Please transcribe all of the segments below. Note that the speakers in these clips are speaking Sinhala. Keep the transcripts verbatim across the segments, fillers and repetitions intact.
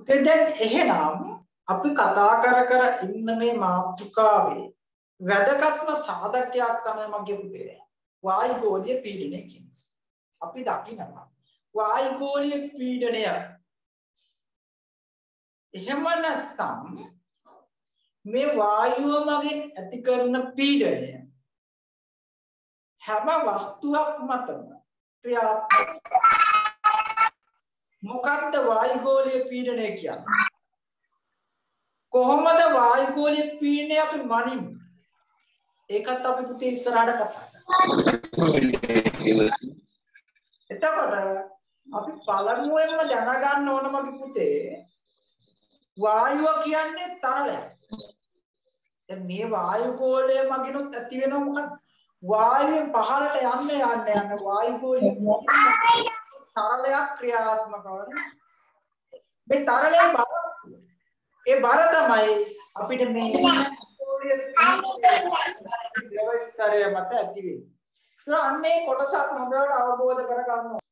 දැන් එහෙනම් අපි කතා කර කර ඉන්න මේ මාතෘකාවේ වැදගත්ම සාධකයක් තමයි මගේ පුතේ වායුගෝලීය පීඩනය කියන්නේ. අපි දකිනවා වායුගෝලීය පීඩනය එහෙම නැත්නම් මේ වායුව මගින් ඇති කරන පීඩනය හැම වස්තුවක් මතම ක්‍රියාත්මක. මොකක්ද වායුගෝලීය පීඩනය කියන්නේ? කොහොමද වායුගෝලීය පීඩනය අපි මනින්නේ? ඒකත් අපි පුතේ ඉස්සරහට කතා කරමු. එතකොට අපි පළමුවෙන්ම දැනගන්න ඕන මගේ පුතේ වායුව කියන්නේ තරලයක්. දැන් මේ වායුගෝලය මගිනුත් ඇති වෙනව මොකක්ද? වායුවෙන් පහළට යන්න යන්න යන්න වායුගෝලීය තරලයක් ක්‍රියාත්මක වන මේ තරලයේ බර ඒ බර තමයි අපිට මේ වායුගෝලීය ද්‍රව ස්තරය මත ඇති වෙන්නේ. ඒ අන්නේ කොටස අපි හොඳට අවබෝධ කරගන්න ඕනේ.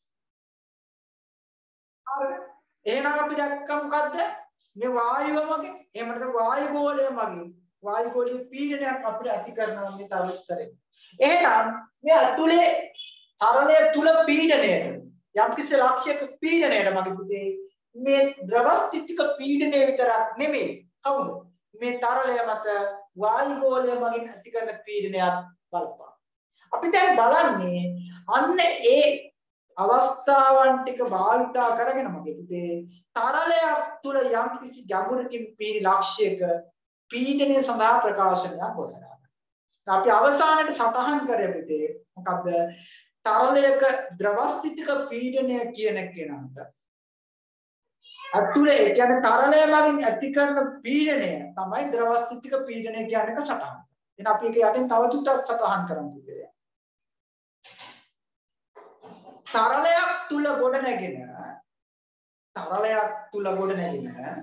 හරිද? එහෙනම් අපි දැක්ක මොකද්ද? මේ වායුව මගින් එහෙම නැත්නම් වායුගෝලය මගින් වායුගෝලීය පීඩනයක් අපිට ඇති කරනවා මේ තරල ස්තරේ. එහෙනම් මේ අතුලේ තරලය තුල පීඩනයට යම්කිසි ලක්ෂයක පීඩනයට මගේ පුතේ මේ ද්‍රව ස්ථිතික පීඩනය විතරක් නෙමෙයි කවුද මේ තරලය මත වායුගෝලය මගින් ඇති කරන පීඩනයත් බලපාන. අපි දැන් බලන්නේ අන්න ඒ අවස්ථාවන් ටික භාවිතා කරගෙන මගේ පුතේ තරලයක් තුල යම්කිසි ගැඹුරකින් පීඩි ලක්ෂයක පීඩනය සඳහා ප්‍රකාශනයක් ගොඩනගනවා. අපි අවසානයේ සටහන් කරේ පුතේ මොකද්ද? තරලයක ද්‍රව ස්ථිතික පීඩනය කියන කෙනාට අතුලේ ඒ කියන්නේ තරලය මගින් ඇති කරන පීඩනය තමයි ද්‍රව ස්ථිතික පීඩනය කියන එක සටහන්. එහෙනම් අපි ඒක යටින් තව දුරටත් සටහන් කරමු පුතේ. තරලයක් තුල ගොඩ නැගෙන තරලයක් තුල ගොඩ නැගෙන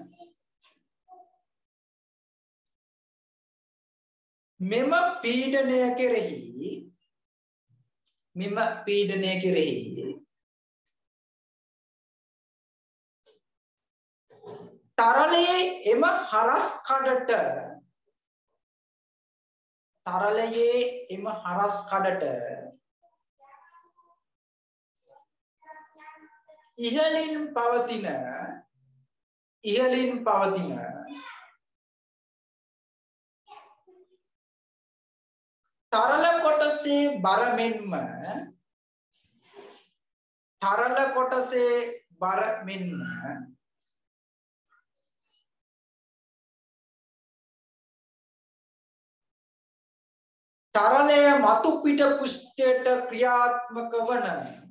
මෙම පීඩනය කෙරෙහි මෙම පීඩනය කෙරෙහි තරලයේ එම හරස් කඩට තරලයේ එම හරස් කඩට ඉහළින් පවතින ඉහළින් පවතින තරල කොටසේ බර මෙන්ම තරල කොටසේ බර මෙන්ම තරලය මතු පිට පෘෂ්ඨයට ක්‍රියාත්මක වන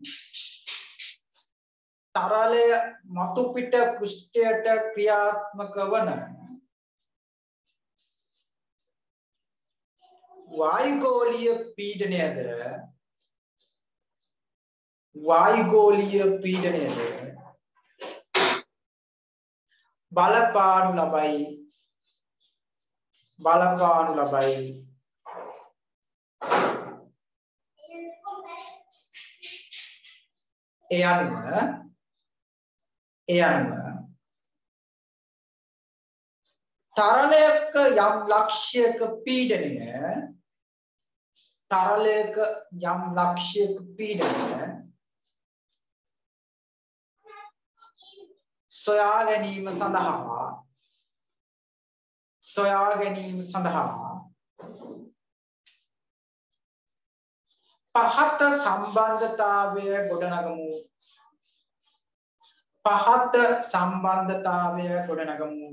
තරලය මතු පිට පෘෂ්ඨයට ක්‍රියාත්මක වන වායුගෝලීය පීඩනයද වායුගෝලීය පීඩනයද බලපානු ලබයි බලපානු ලබයි ඒ අනුව ඒ අනුව තරලයක යම් ලක්ෂයක පීඩනය තරලයක යම් ලක්ෂයක පීඩනය සොයා ගැනීම සඳහා සොයා ගැනීම සඳහා පහත සම්බන්ධතාවය ගොඩනගමු පහත සම්බන්ධතාවය ගොඩනගමු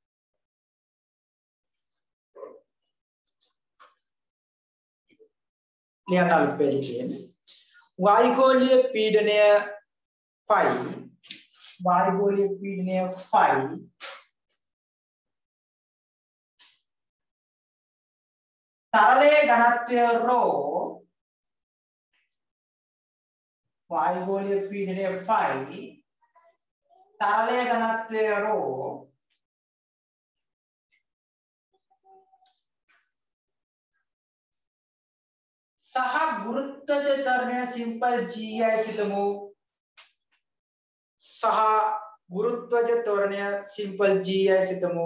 ලියන්න අල්පෙලියෙන් වායුගෝලීය පීඩනය pi වායුගෝලීය පීඩනය pi තරලයේ ඝනත්වය ρ වායුගෝලීය පීඩනය pi තරලයේ ඝනත්වය ρ සහ ගුරුත්වාකර්ෂණය සිම්පල් g යයි සිතමු සහ ගුරුත්වජ ත්වරණය සිම්පල් g අය සිතමු.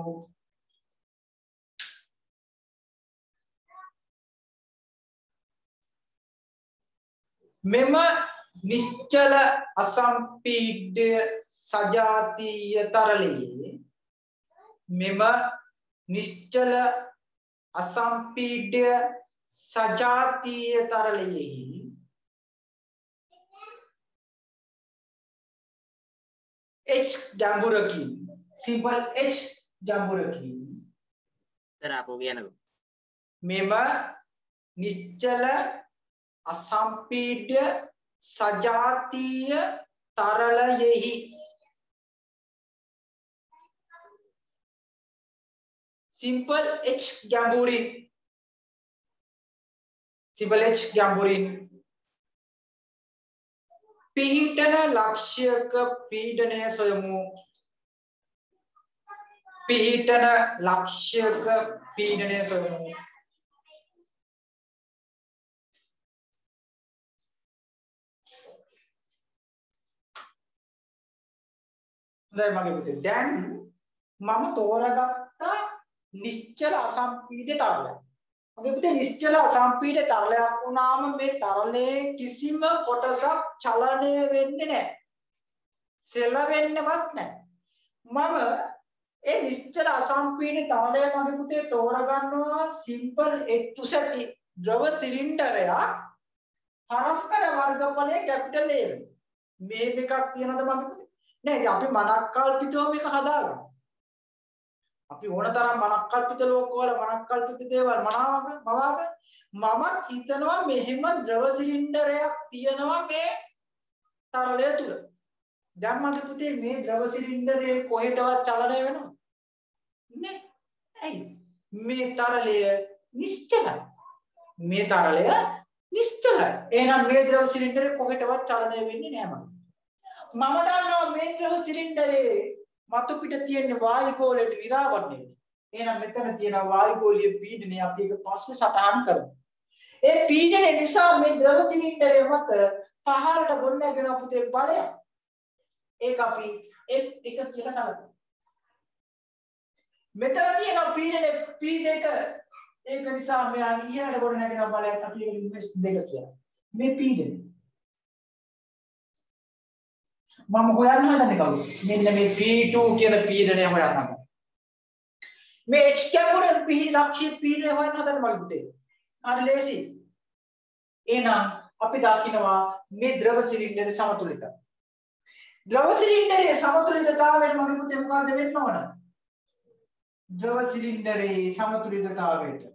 මෙම නිශ්චල අසම්පීඩ්‍ය සජාතීය තරලයේ මෙම නිශ්චල අසම්පීඩ්‍ය සජාතීය තරලයේ h ජඹුරකින් සිම්පල් h ජඹුරකින් තරපෝ කියනකො මෙම නිශ්චල අසම්පීඩ්‍ය සජාතීය තරලයෙහි simple h ගැඹුරින් simple h ගැඹුරින් පිහිටන ලක්ෂ්‍යක පීඩනය සොයමු. පිහිටන ලක්ෂ්‍යක පීඩනය සොයමු. මගේ පුතේ දැන් මම තෝරාගත්ත නිශ්චල අසම්පීඩ්‍ය තරලයක්. මගේ පුතේ නිශ්චල අසම්පීඩ්‍ය තරලයක් වුණාම මේ තරලයේ කිසිම කොටසක් චලනය වෙන්නේ නැහැ. සෙලවෙන්නේවත් නැහැ. මම ඒ නිශ්චල අසම්පීඩ්‍ය තරලය මගේ පුතේ තෝරගන්නවා සිම්පල් එක්තුසැති ද්‍රව සිලින්ඩරයක් හරස්කඩ වර්ගඵලයේ කැපිටල් A. මේ එකක් තියෙනවද මගේ පුතේ? නෑ අපි මනක්කල්පිතව මේක හදාගන්න. අපි ඕන තරම් මනක්කල්පිත ලෝකවල මනක්කල්පිත දේවල් මනාවක මවාක මම හිතනවා මෙහෙම ද්‍රව සිලින්ඩරයක් තියෙනවා මේ තරලය තුල. දැන් මගේ පුතේ මේ ද්‍රව සිලින්ඩරේ කොහෙටවත් චලනය වෙනවද? නෑ. ඇයි? මේ තරලය නිශ්චලයි. මේ තරලය නිශ්චලයි. එහෙනම් මේ ද්‍රව සිලින්ඩරේ කොහෙටවත් චලනය වෙන්නේ නෑ මම. මම දන්නවා මේ ද්‍රව සිලින්ඩරේ මතු පිට තියෙන වායු ගෝලයට විරාවරණය. එහෙනම් මෙතන තියෙන වායු ගෝලීය පීඩනය අපි එක පස්සේ සටහන් කරමු. ඒ පීඩනය නිසා මේ ද්‍රව සිලින්ඩරේ මත පහළට ගොඩනැගෙන පුතේ බලය. ඒක අපි F එක කියලා සලකමු. මෙතන තියෙන පීඩනය P දෙක ඒක නිසා මෙයා ඉහළට ගොඩනැගෙන බලයක් අපි ඒක දෙක කියලා. මේ පීඩනය මම හොයන්න හදන්නේ කවුද? මෙන්න මේ P two කියන පීඩනය හොයන්න හදන්නේ. මේ H කැපුරෙන් P ලක්ෂ්‍ය පීඩනය හොයන්න හදන්නේ මගේ පුතේ. හරි ලේසි. එහෙනම් අපි දකිනවා මේ ද්‍රව සිලින්ඩරේ සමතුලිතයි. ද්‍රව සිලින්ඩරේ සමතුලිතතාවයට මගේ පුතේ මොකද්ද වෙන්න ඕන? ද්‍රව සිලින්ඩරේ සමතුලිතතාවයට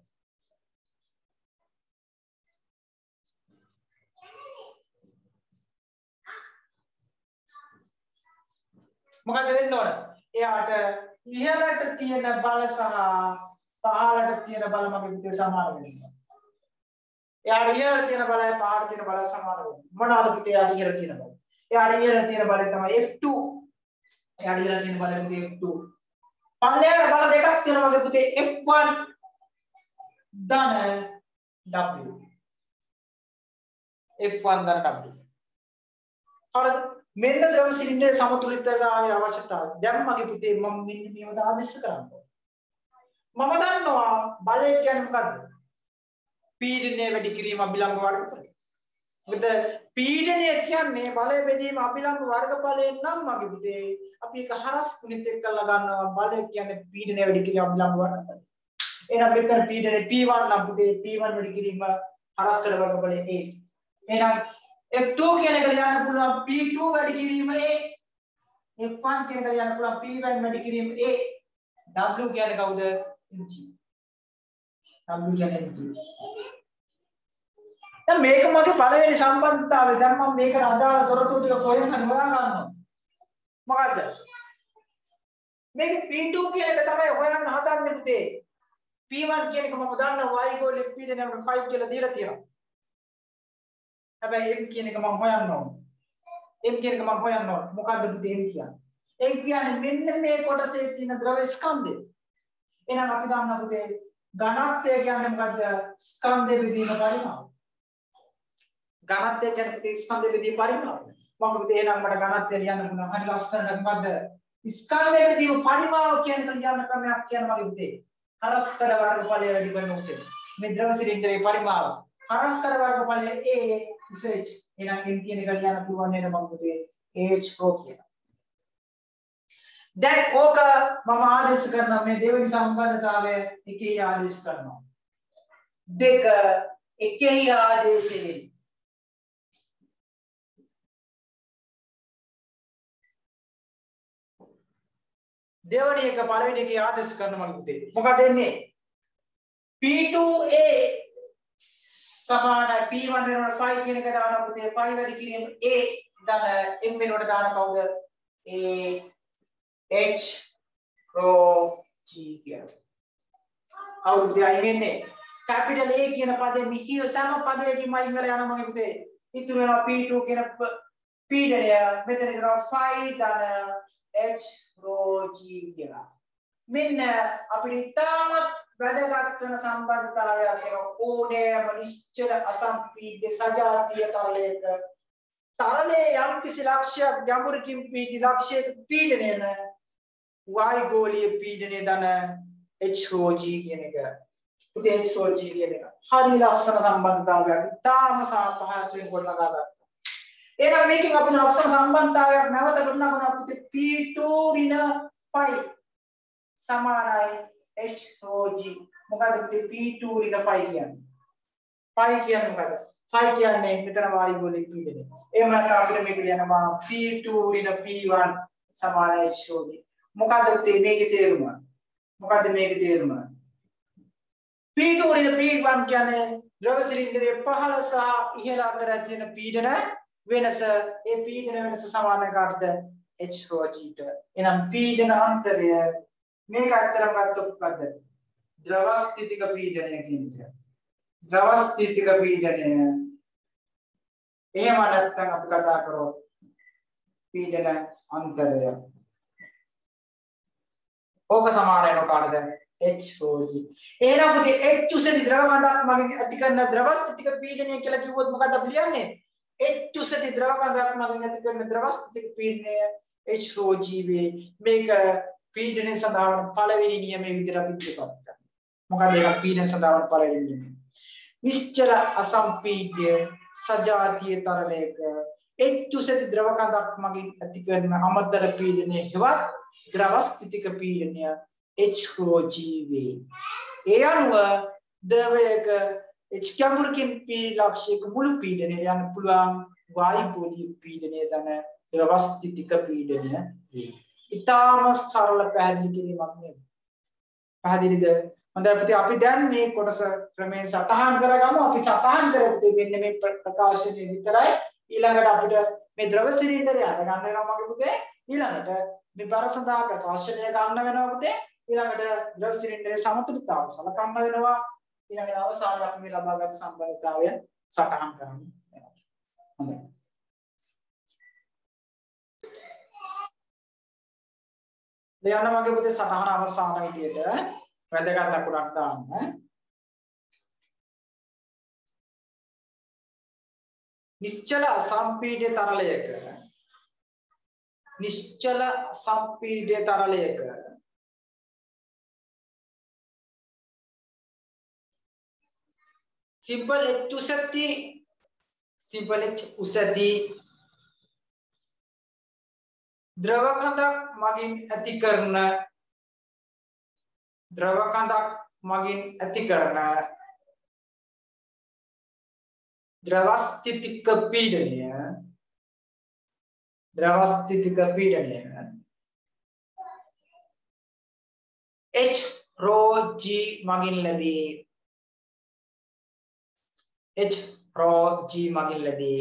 මොකද වෙන්න ඕන? එයාට ඉහළට තියෙන බල සහ පහළට තියෙන බල මගේ පුතේ සමාන වෙනවා. එයාට ඉහළට තියෙන බලය පහළට තියෙන බලය සමාන වෙනවා. මොනවාද පුතේ එයාට ඉහළ තියෙන බල? එයාට ඉහළ තියෙන බලය තමයි F two. එයාට ඉහළ තියෙන බලය පුතේ F two. පල්ලෙහාට බල දෙකක් තියෙනවා මගේ පුතේ F one ධන W. F one ධන W. හරිද? මෙන්න ද්‍රව සිලින්ඩරේ සමතුලිතතාවයේ අවශ්‍යතාවය. දැන් මගේ පුතේ මම මෙන්න මේවට ආදේශ කරනවා. මම දන්නවා බලය කියන්නේ මොකද්ද? පීඩනය වැඩි කිරීම අභිලම්බ වර්ගඵලය. මොකද පීඩනය කියන්නේ බලය බෙදීම අභිලම්බ වර්ගඵලයෙන් නම් මගේ පුතේ අපි ඒක හරස් ගුණිත එක්කලා ගන්නවා. බලය කියන්නේ පීඩනය වැඩි කිරීම අභිලම්බ වර්ගඵලය. එහෙනම් මෙතන පීඩනය P one නම් පුතේ P one වැඩි කිරීම හරස් කළ වර්ගඵලය A. එහෙනම් F two කියන එක ලියන්න පුළුවන් P two වැඩි කිරීම A. F one කියන එක ලියන්න පුළුවන් P one වැඩි කිරීම A. W කියන්නේ කවුද? mg. W කියන්නේ mg. දැන් මේක මගේ පළවෙනි සම්බන්ධතාවය. දැන් මම මේකට අදාළ තොරතුරු ටික කොහෙන් හරි හොයා ගන්නවා. මොකද්ද? මේක P two කියන එක තමයි හොයන්න හදන්නේ පුතේ. P one කියන එක මම දන්නවා y ගෝලයේ පීඩනය five කියලා දීලා තියෙනවා. හැබැයි M කියන එක මම හොයන්න ඕන. M කියන එක මම හොයන්න ඕන. මොකද්ද පුතේ M කියන්නේ? M කියන්නේ මෙන්න මේ කොටසේ තියෙන ද්‍රව ස්කන්ධය. එහෙනම් අපි දන්නවා පුතේ ඝනත්වය කියන්නේ මොකද්ද? ස්කන්ධය බෙදීම පරිමාණය. ඝනත්වය කියන්නේ පුතේ ස්කන්ධය බෙදීම පරිමාණය. මම පුතේ එහෙනම් මට ඝනත්වය ලියන්න පුළුවන්. හරි ලස්සනට මොකද්ද? ස්කන්ධයකදී පරිමාව කියන කලියන ක්‍රමයක් කියන මගේ පුතේ. හරස්කඩ වර්ගඵලය වැඩි කරන උසේ. මේ ද්‍රව සිලින්ඩරේ පරිමාව. හරස්කඩ වර්ගඵලය A උස H. එහෙනම් M කියන එක ලියන්න පුළුවන් නේද මගේ පුතේ? H O කියන. දැන් ඕක මම ආදේශ කරනවා මේ දෙවෙනි සම්බන්ධතාවය එකේ ආදේශ කරනවා. දෙක එකේ ආදේශයෙන් දෙවැනි එක පළවෙනි එකේ ආදේශ කරනවා මගේ පුතේ. මොකද එන්නේ? P two A සමාන P one වෙනකොට five කියන එක දානවා පුතේ. five වැඩි කිරීම A ධන M වෙනකොට දාන කවුද? A H rho G කියලා. අවුරුද්ද අයින් වෙන්නේ. capital A කියන පදේ මිහිව සම පදයකින් අයින් වෙලා යනවා මගේ පුතේ. ඉතුරු වෙනවා P two කියන පීඩනය. මෙතන කරනවා five ධන H rho G කියලා. මෙන්න අපිට ඉතාමත් වැදගත් වෙන සම්බන්ධතාවයක් තියෙනවා. ඕනෑම නිශ්චල අසම්පීඩ්‍ය සජාතීය තරලයක තරලයේ යම් කිසි ලක්ෂයක් ගැඹුරකින් පීඩි ලක්ෂයක පීඩනයන වායුගෝලීය පීඩනය දන H rho G කියන එක. පුතේ H rho G කියන එක. හරි ලස්සන සම්බන්ධතාවයක්. ඉතාම සාපහසුවෙන් ගොඩනගා ගන්නවා. එහෙනම් මේකෙන් අපිට ලස්සන සම්බන්ධතාවයක් නැවත ගොඩනගනවා පුතේ. P two ඍණ five සමානයි H rho G. මොකද පුතේ P two ඍණ five කියන්නේ? five කියන්නේ මොකද? five කියන්නේ මෙතන වායුගෝලීය පීඩනය. එහෙම නැත්නම් අපිට මේක ලියනවා P two ඍණ P one සමානයි H rho G. මොකද පුතේ මේකේ තේරුම? මොකද මේකේ තේරුම? P two ඍණ P one කියන්නේ ද්‍රව සිලින්ඩරයේ පහළ සහ ඉහළ අතර තියෙන පීඩන වෙනස. ඒ පීඩන වෙනස සමාන කාටද? H rho G ට. එහෙනම් පීඩන අන්තරය මේක අතරම ගත්තොත් මොකද? ද්‍රව ස්ථිතික පීඩනය කියන්නේ. ද්‍රව ස්ථිතික පීඩනය. එහෙම නැත්නම් අපි කතා කරොත් පීඩන අන්තරය. ඕක සමාන වෙනවා කාටද? H rho G. එහෙනම් පුතේ H උසදී ද්‍රව කඳක් මගින් ඇති කරන ද්‍රව ස්ථිතික පීඩනය කියලා කිව්වොත් මොකක්ද අපි ලියන්නේ? H උසදී ද්‍රව කඳක් මගින් ඇති කරන ද්‍රව ස්ථිතික පීඩනය H rho G වේ. මේක පීඩනය සඳහා වන පළවෙනි නියමයේ විදිහට අපි ඉදිරිපත් කරනවා. මොකද ඒක පීඩනය සඳහා වන පළවෙනි නියමය. නිශ්චල අසම්පීඩ්‍ය සජාතීය තරලයක H උසදී ද්‍රව කඳක් මගින් ඇති කරන අමතර පීඩනය හෙවත් ද්‍රව ස්ථිතික පීඩනය H rho G වේ. ඒ අනුව ද්‍රවයක H ගැඹුරකින් පී ලක්ෂයක මුළු පීඩනය යන පුළුවන් වායුගෝලීය පීඩනය දන ද්‍රව ස්ථිතික පීඩනය වේ. ඉතාම සරල පැහැදිලි කිරීමක් නේද? පැහැදිලිද? හොඳයි පුතේ අපි දැන් මේ කොටස ක්‍රමයෙන් සටහන් කරගමු. අපි සටහන් කරපුතේ මෙන්න මේ ප්‍රකාශනය විතරයි. ඊළඟට අපිට මේ ද්‍රව සිලින්ඩරය අර ගන්න වෙනවා මගේ පුතේ. ඊළඟට මේ බර සඳහා ප්‍රකාශනය ගන්න වෙනවා පුතේ. ඊළඟට ද්‍රව සිලින්ඩරයේ සමතුලිතතාව සලකන්න වෙනවා. ඊළඟට අවසානයේ අපි මේ ලබාගත් සම්බන්ධතාවය සටහන් කරන්න වෙනවා. හොඳයි. දැන් මගේ පුතේ සටහන අවසාන විදියට වැදගත් ලකුණක් දාන්න. නිශ්චල අසම්පීඩ්‍ය තරලයක නිශ්චල අසම්පීඩ්‍ය තරලයක simple H උසදී simple H උසදී ද්‍රව කඳක් මගින් ඇති කරන ද්‍රව කඳක් මගින් ඇති කරන ද්‍රව ස්ථිතික පීඩනය ද්‍රව ස්ථිතික පීඩනය H rho G මගින් ලැබේ. H rho G මගින් ලැබේ.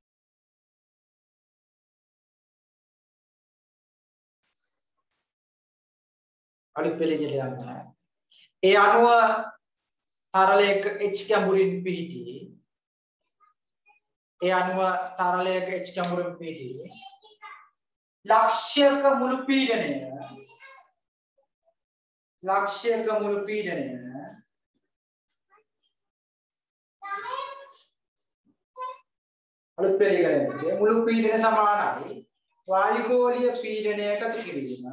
අනිත් පිළිගිල යන්න. ඒ අනුව තරලයක H ගැඹුරින් පිහිටි. ඒ අනුව තරලයක H ගැඹුරින් පිහිටි. ලක්ෂයක මුළු පීඩනය ලක්ෂයක මුළු පීඩනය අනිත් පිළිගිල මුළු පීඩනය සමානයි වායුගෝලීය පීඩනය එකතු කිරීම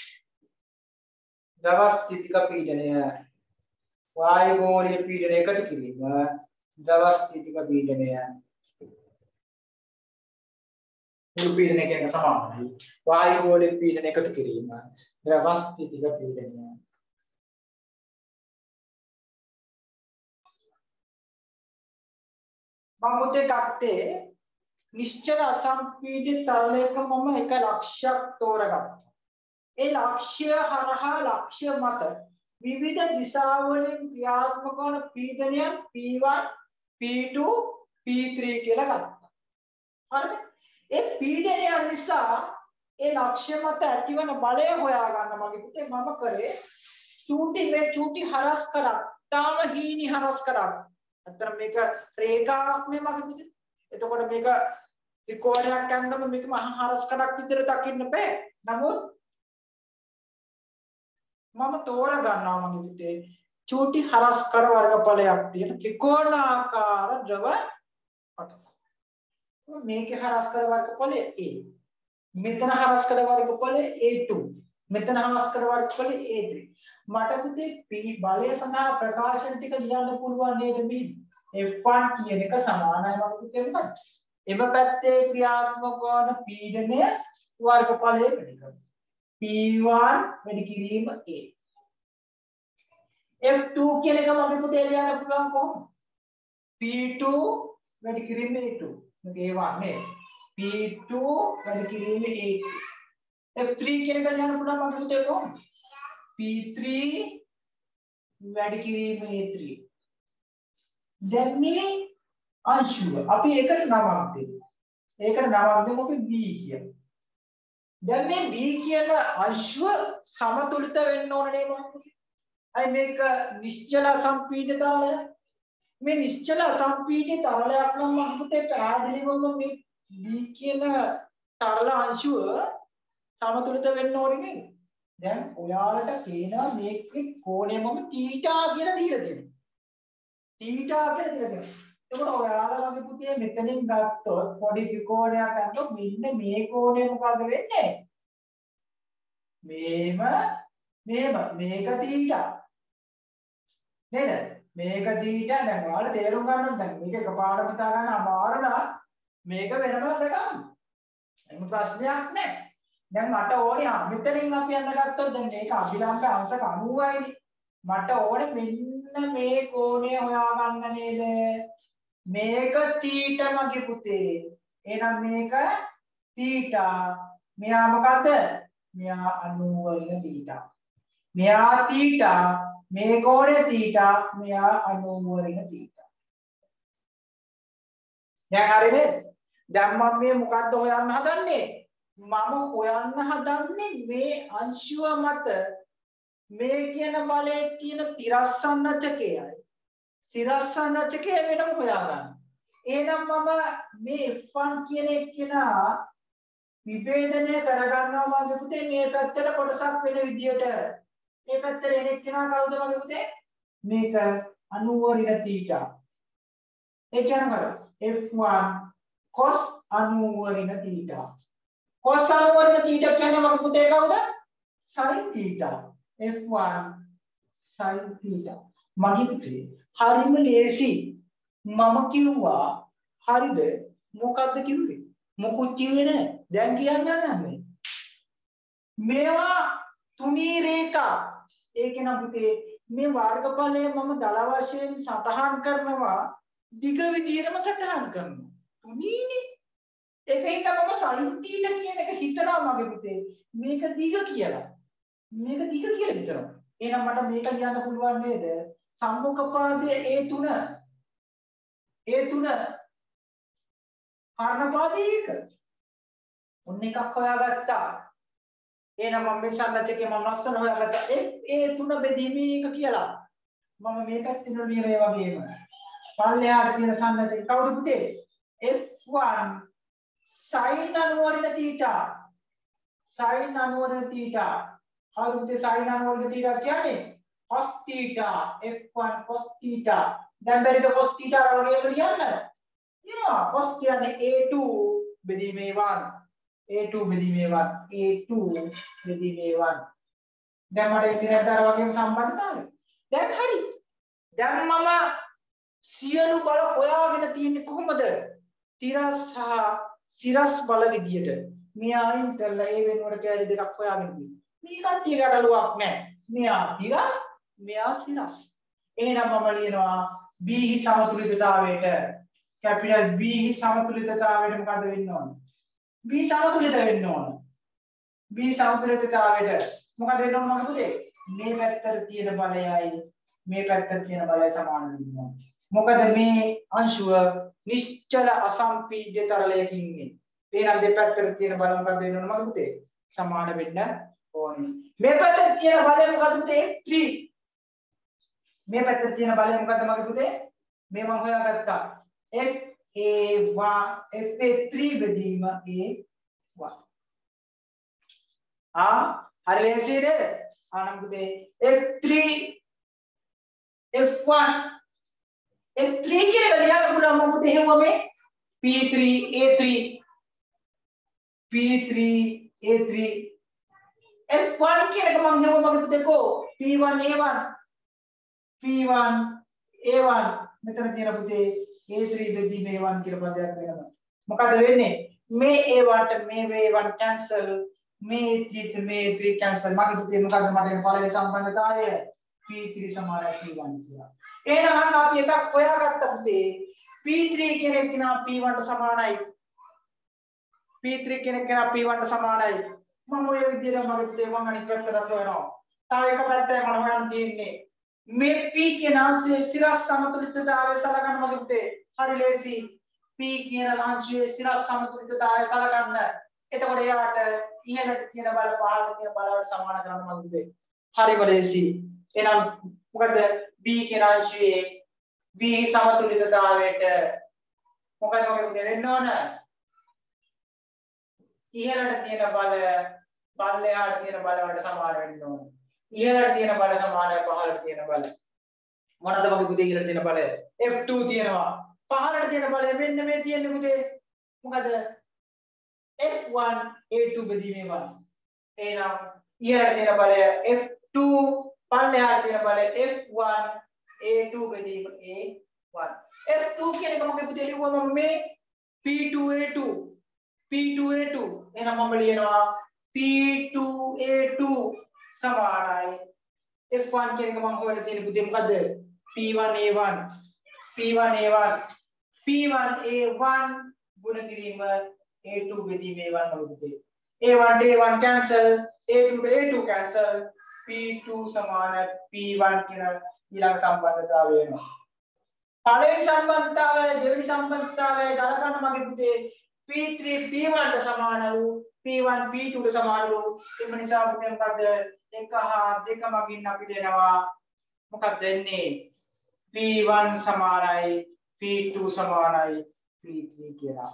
ද්‍රව ස්ථිතික පීඩනය වායුගෝලීය පීඩනය එකතු කිරීම ද්‍රව ස්ථිතික පීඩනය මුළු පීඩනය කියන සමානයි වායුගෝලීය පීඩනය එකතු කිරීම ද්‍රව ස්ථිතික පීඩනය මම මුතේ ගත්තේ නිශ්චල අසම්පීඩිත තරලයක මම එක ලක්ෂයක් තෝරගත්තා. ඒ ලක්ෂ්‍ය හරහා ලක්ෂ්‍ය මත විවිධ දිශාවලින් ක්‍රියාත්මක වන පීඩනයන් P one P two P three කියලා ගත්තා. හරිද? ඒ පීඩනයන් නිසා ඒ ලක්ෂ්‍ය මත ඇතිවන බලය හොයා ගන්න මගේ පුතේ මම කරේ චූටි මේ චූටි හරස් කඩක්. තාම හීනි හරස් කඩක්. අතන මේක රේඛාවක් නේ මගේ පුතේ. එතකොට මේක ත්‍රිකෝණයක් යනදම මේක මහා හරස් කඩක් විතර දකින්න බෑ. නමුත් මම තෝර ගන්නවා මගේ පුතේ චූටි හරස් කඩ වර්ගඵලයක් තියෙන ත්‍රිකෝණාකාර ද්‍රව කොටසක්. මේකේ හරස් කඩ වර්ගඵලය A. මෙතන හරස් කඩ වර්ගඵලය A two. මෙතන හරස් කඩ වර්ගඵලය A three. මට පුතේ P බලය සඳහා ප්‍රකාශන ටික ලියන්න පුළුවන් නේද මේ? F one කියන එක සමානයි මම පුතේ මොකක්ද? එම පැත්තේ ක්‍රියාත්මක වන පීඩනය වර්ගඵලය වැඩි කරනවා. P one වැඩි කිරීම A. F two කියන එක මම පුතේ ලියන්න පුළුවන් කොහොමද? P two වැඩි කිරීම A two. මේක A one නේ. P two වැඩි කිරීම A three. F three කියන එක ලියන්න පුළුවන් මම පුතේ කොහොමද? P three වැඩි කිරීම A three. දැන් මේ අංශුව අපි ඒකට නමක් දෙමු. ඒකට නමක් දෙමු අපි B කියලා. දැන් මේ B කියන අංශුව සමතුලිත වෙන්න ඕන නේ මොකක්ද? අය මේක නිශ්චල අසම්පීඩිත තරලය. මේ නිශ්චල අසම්පීඩිත තරලයක් නම් මම පුතේ පැහැදිලිවම මේ B කියන තරල අංශුව සමතුලිත වෙන්න ඕනේ නේද? දැන් ඔයාලට පේනවා මේකේ කෝණය මම තීටා කියලා දීලා තියෙනවා. තීටා කියලා දීලා තියෙනවා. එතකොට ඔයාලා වගේ පුතේ මෙතනින් ගත්තොත් පොඩි ත්‍රිකෝණයක් අරන් මෙන්න මේ කෝණය මොකද වෙන්නේ? මේම මේම මේක තීටා. නේද? මේක තීටා දැන් ඔයාලා තේරුම් ගන්න ඕනේ දැන් මේක එකපාරට හිතා ගන්න අමාරු නා මේක වෙනම හදගන්න. එහෙම ප්‍රශ්නයක් නැහැ. දැන් මට ඕනේ ආ මෙතනින් අපි අඳගත්තොත් දැන් මේක අභිලම්බ අංශක අනූවයිනේ. මට ඕනේ මෙන්න මේ කෝණය හොයාගන්න නේද? මේක තීටා මගේ පුතේ. එහෙනම් මේක තීටා. මෙයා මොකද? මෙයා අනූවරින තීටා. මෙයා තීටා. මේ කෝණය තීටා. මෙයා අනූවරින තීටා. දැන් හරිනේ? දැන් මම මේ මොකද්ද හොයන්න හදන්නේ? මම හොයන්න හදන්නේ මේ අංශුව මත මේ කියන බලයේ තියෙන තිරස්සන්නචකයයි තිරස්සන්නචකය වෙනම හොයාගන්න. එහෙනම් මම මේ F one කියන එක කියන විභේදනය කරගන්නවා මගේ පුතේ මේ පැත්තට කොටසක් වෙන විදියට. මේ පැත්තට එන එක්කෙනා කවුද මගේ පුතේ? මේක අනූවරින තීටා. ඒ කියන්නේ F one cos අනූවරින තීටා. cos අනූවරින තීටා කියන්නේ මගේ පුතේ කවුද? sin theta. F one sin theta. මගේ පුතේ හරිම ලේසි. මම කිව්වා හරිද? මොකද්ද කිව්වේ? මොකුත් කිව්වේ නැහැ. දැන් කියන්න හදන්නේ. මේවා තුනී රේඛා. ඒක නම් පුතේ මේ වර්ගඵලය මම දල වශයෙන් සටහන් කරනවා දිග විදිහටම සටහන් කරනවා. තුනීනේ. ඒකින්ද මම sin theta කියන එක හිතනවා මගේ පුතේ. මේක දිග කියලා. මේක දිග කියලා හිතනවා. එහෙනම් මට මේක ලියන්න පුළුවන් නේද? සම්මුඛ පාදයේ A three A three කර්ණපාදයේ එක. ඔන්න එකක් හොයාගත්තා. එහෙනම් මම මේ සම්ලචකේ මම ලස්සන හොයාගත්තා. A three බෙදීම එක කියලා. මම මේ පැත්තේ ලියන ඒ වගේම. පල්ලෙහාට තියෙන සම්ලචකේ කවුද පුතේ? F one sin අනුවරින තීටා. sin අනුවරින තීටා. හරිද? sin අනුවරින තීටා කියන්නේ cos theta. F one cos theta. දැන් බැරිද cos theta වගේ ලියන්න? කියනවා cos කියන්නේ A two බෙදීම A one. A two බෙදීමේ one A two බෙදීමේ one දැන් මට ඉතින් අර වගේම සම්බන්ධතාවය දැන් හරි දැන් මම සියලු බල හොයාගෙන තියෙන්නේ කොහොමද තිරස් සහ සිරස් බල විදියට මෙයා අයින් කරලා ඒ වෙනුවට කැලි දෙකක් හොයාගෙන තියෙනවා මේ කට්ටිය ගැටලුවක් නැහැ මෙයා තිරස් මෙයා සිරස් එහෙනම් මම ලියනවා B හි සමතුලිතතාවයට කැපිටල් B හි සමතුලිතතාවයට මොකද වෙන්න ඕන B සමතුලිත වෙන්න ඕන B සමතුලිතතාවයට මොකද වෙන්න ඕන මගේ පුතේ මේ පැත්තට තියෙන බලයයි මේ පැත්තට තියෙන බලයයි සමාන වෙන්න ඕන මොකද මේ අංශුව නිශ්චල අසම්පීඩ්‍ය තරලයකින් ඉන්නේ එහෙනම් දෙපැත්තට තියෙන බල මොකද වෙන්න ඕන මගේ පුතේ සමාන වෙන්න ඕනේ මේ පැත්තට තියෙන බලය මොකද පුතේ F three මේ පැත්තට තියෙන බලය මොකද මගේ පුතේ මේ මම හොයාගත්තා F A one F A three බෙදීම A one ආ හරි ලේසියි නේද ආනම් පුතේ F three F one F three කියන එක ලියන්න පුළුවන් මම පුතේ එහෙම මේ P three A three P three A three F one කියන එක මම එහෙම මගේ පුතේ කෝ P one A one P one A one මෙතන තියෙන පුතේ A three බෙදීම A one කියලා පදයක් වෙනවා. මොකද වෙන්නේ? මේ A one ට මේ A one cancel මේ A three ට මේ A three cancel. මගේ පුතේ මොකද මට එන පළවෙනි සම්බන්ධතාවය P three සමානයි P one කියලා. එහෙනම් අන්න අපි එකක් හොයාගත්ත පුතේ P three කියන එක කෙනා P one ට සමානයි. P three කියන එක කෙනා P one ට සමානයි. මම ඔය විදිහට මගේ පුතේ මම අනිත් පැත්තට හොයනවා. තව එක පැත්තක් මම හොයන්න තියෙන්නේ මේ P කියන අංශයේ සිරස් සමතුලිතතාවය සලකන්න මගේ පුතේ හරි ලේසි P කියන අංශයේ සිරස් සමතුලිතතාවය සලකන්න එතකොට එයාට ඉහළට තියෙන බල පහළට තියෙන බලවට සමාන කරන්න මගේ පුතේ හරිම ලේසි එහෙනම් මොකද B කියන අංශයේ B සමතුලිතතාවයට මොකද මගේ පුතේ වෙන්න ඕන ඉහළට තියෙන බල පල්ලෙහාට තියෙන බලවට සමාන වෙන්න ඕන ඉහළට තියෙන බල සමානයි පහළට තියෙන බල මොනවද මගේ පුතේ ඉහළට තියෙන බලය F two තියෙනවා පහළට තියෙන බලය මෙන්න මේ තියෙන්නේ පුතේ මොකද F one A two බෙදීමේ one එහෙනම් ඉහළට තියෙන බලය F two පල්ලෙහාට තියෙන බලය F one A two බෙදීම A one F two කියන එක මගේ පුතේ ලිව්වම මේ P two A two P two A two එහෙනම් මම ලියනවා P two A two සමානයි F one කියන එක මම හොයලා තියෙන පුතේ මොකද්ද P one A one P one A one P one A one ගුණ කිරීම A two බෙදීම A one වගේ පුතේ A one A one cancel A two A two cancel P two සමාන P one කියන ඊළඟ සම්බන්ධතාවය වෙනවා පළවෙනි සම්බන්ධතාවය දෙවෙනි සම්බන්ධතාවය ගලපන්න මගේ පුතේ P three P one ට සමානලු P one P two ට සමානලු ඒ නිසා පුතේ මොකද්ද එක හා දෙක මගින් අපිට එනවා මොකක්ද එන්නේ P one සමානයි P two සමානයි P three කියලා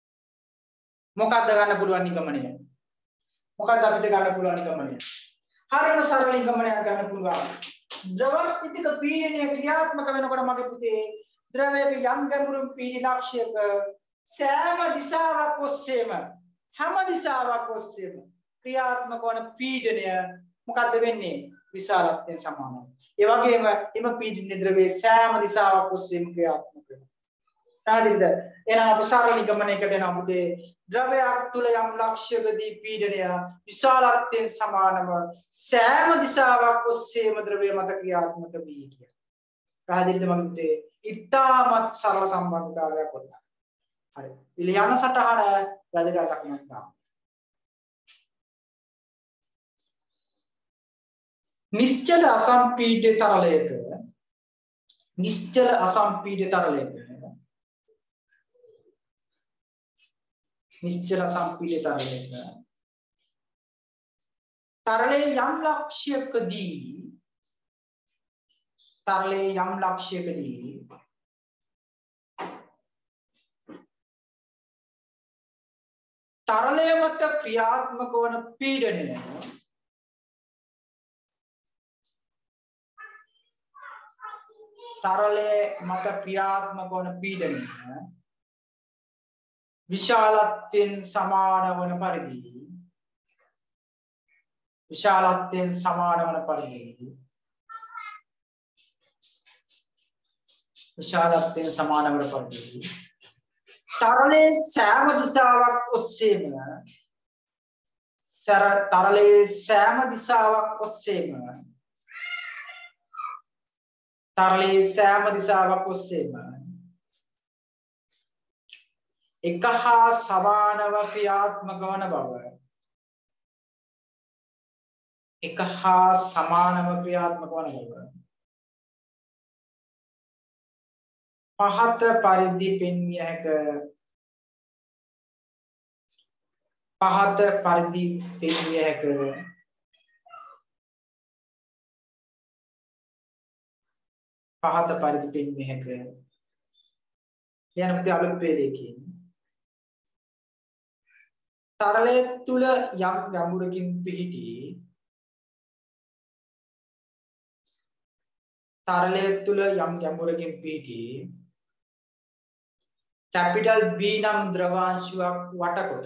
මොකක්ද ගන්න පුළුවන් නිගමනය මොකක්ද අපිට ගන්න පුළුවන් නිගමනය හරිම සරල නිගමනයක් ගන්න පුළුවන් ද්‍රව ස්ථිතික පීඩනය ක්‍රියාත්මක වෙනකොට මගේ පුතේ ද්‍රවයක යම් ගැඹුරු පීඩන ලක්ෂයක සෑම දිශාවක් ඔස්සේම හැම දිශාවක් ඔස්සේම ක්‍රියාත්මක වන පීඩනය මොකද්ද වෙන්නේ විශාලත්වයෙන් සමානයි. ඒ වගේම එම පීඩන ද්‍රවයේ සෑම දිශාවක් ඔස්සේම ක්‍රියාත්මක වෙනවා. පැහැදිලිද? එහෙනම් අපි සරල නිගමනයකට එනවා පුතේ. ද්‍රවයක් තුල යම් ලක්ෂයකදී පීඩනය විශාලත්වයෙන් සමානව සෑම දිශාවක් ඔස්සේම ද්‍රවය මත ක්‍රියාත්මක වී කියලා. පැහැදිලිද මගේ පුතේ? ඉතාමත් සරල සම්බන්ධතාවයක් වුණා. හරි. ඉලියන සටහන වැදගත්ක් නැත්නම් නිශ්චල අසම්පීඩ්‍ය තරලයක නිශ්චල අසම්පීඩ්‍ය තරලයක නිශ්චල අසම්පීඩ්‍ය තරලයක තරලයේ යම් ලක්ෂයකදී තරලයේ යම් ලක්ෂයකදී තරලය මත ක්‍රියාත්මක වන පීඩනය තරලය මත ක්‍රියාත්මක වන පීඩනය විශාලත්වයෙන් සමාන වන පරිදි විශාලත්වයෙන් සමාන වන පරිදි විශාලත්වයෙන් සමාන වන පරිදි තරලේ සෑම දිශාවක් ඔස්සේම තරලේ සෑම දිශාවක් ඔස්සේම තරලේ සෑම දිශාවක් ඔස්සේම එක හා සමානව ක්‍රියාත්මක වන බව එක හා සමානව ක්‍රියාත්මක වන බව පහත පරිදි පෙන්විය හැක පහත පරිදි පෙන්විය හැක පහත පරිදි පෙන්විය හැක යන පුතේ අලුත් වේලේකින් තරලය තුල යම් ගැඹුරකින් පිහිටි තරලය තුල යම් ගැඹුරකින් පිහිටි කැපිටල් B නම් ද්‍රවාංශුවක් වටකොට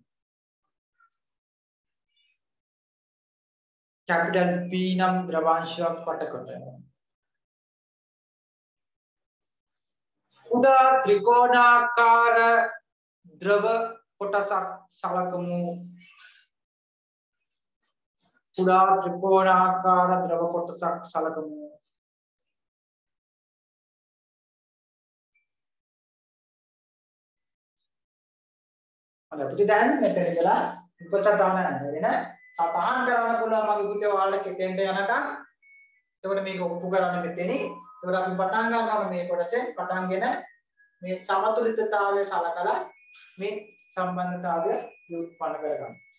කැපිටල් B නම් ද්‍රවාංශුවක් වටකොට කුඩා ත්‍රිකෝණාකාර ද්‍රව කොටසක් සලකමු කුඩා ත්‍රිකෝණාකාර ද්‍රව කොටසක් සලකමු අද පුතේ දැන් මෙතන ඉඳලා උපසටහන වෙන සටහන් කරන්න පුළුවන් මගේ පුතේ ඔයාලට කෙතෙන්ට යනකම් එතකොට මේක ඔප්පු කරන්න මෙතන එතකොට අපි පටන් ගන්නවා මේ කොටසේ පටන්ගෙන මේ සමතුලිතතාවය සලකලා මේ සම්බන්ධතාවය උත්පන්න කරගන්න